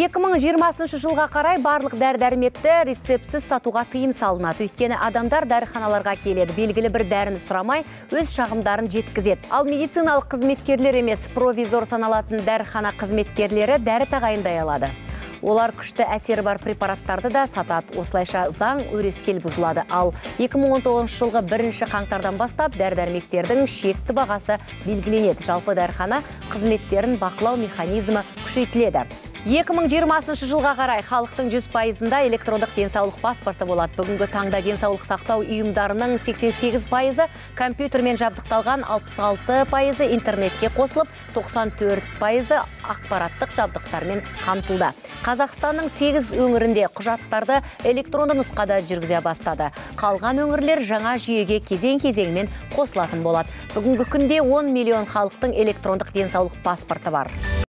2020 жылға қарай барлық дәрі-дәрмекті рецептсіз сатуға тыйым салынады. Өйткені адамдар дәріханаларға келеді, белгілі бір дәріні сұрамай, өз шағымдарын жеткізеді. Ал медициналық қызметкерлер емес, провизор саналатын дәріхана қызметкерлері дәрі тағайындай алады. Олар күшті әсері бар препараттарды да сатады. Осылайша заң өрескел бұзылады. Ал 2019 жылғы 1 қаңтардан бастап дәрі-дәрмектердің шекті бағасы белгіленеді. Жалпы дәріхана қызметтерін бақылау механизмі күшейтіледі. 2020 жылға қарай халықтың 100%-ында электрондық денсаулық паспорты болады. Бүгінгі таңда денсаулық сақтау ұйымдарының 88%, компьютермен жабдықталған 66%, интернетке қосылып, 94% ақпараттық жабдықтармен қамтылды. Қазақстанның 8 өңірінде құжаттарды электронды нұсқада жүргізе бастады. Қалған өңірлер жаңа жүйеге кезең-кезеңмен қосылатын болады. Бүгінгі күнде 10 миллион халықтың электрондық денсаулық паспорты бар.